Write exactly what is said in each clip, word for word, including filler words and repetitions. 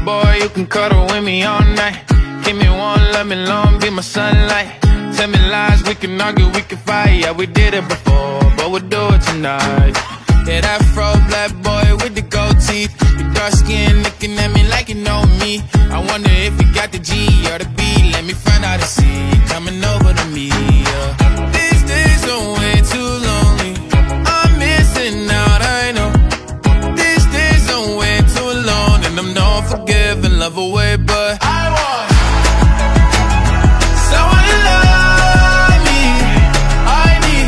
boy, you can cuddle with me all night. Give me one, let me long, be my sunlight. Tell me lies, we can argue, we can fight. Yeah, we did it before, but we'll do it tonight. Yeah, that fro black boy with the gold teeth, your dark skin looking at me like you know me. I wonder if you got the G or the B. Let me find out and see you coming over to me. Yeah. These days are way too lonely. I'm missing out, I know. These days are way too alone, and I'm not forgiving, love away, but I want someone to love me. I need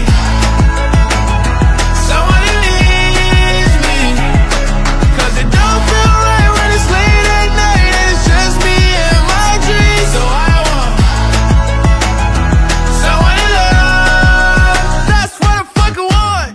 someone who needs me, 'cause it don't feel right when it's late at night and it's just me and my dreams. So I want someone to love. That's what I fucking want.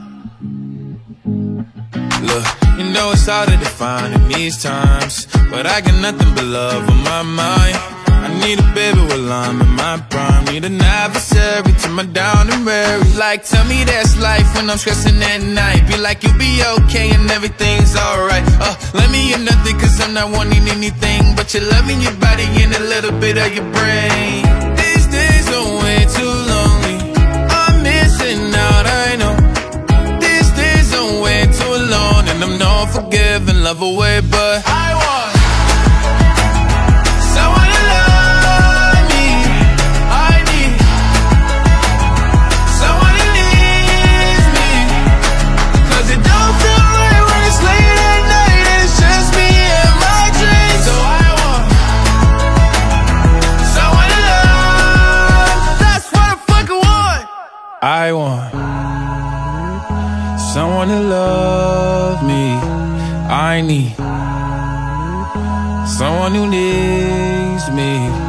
Look, you know it's hard to define in these times, but I got nothing but love on my mind. I need a baby while I'm in my prime. Need an adversary to my down and weary. Like, tell me that's life when I'm stressing at night. Be like, you'll be okay and everything's alright. Uh, let me in nothing, 'cause I'm not wanting anything but your love in your body and a little bit of your brain. These days are way too lonely. I'm missing out, I know. These days are way too alone, and I'm not forgiving, love away, but I want someone to love me. I need someone who needs me, 'cause it don't feel right when it's late at night and it's just me and my dreams. So I want someone to love. That's what I fucking want. I want someone to love me. I need someone who needs me.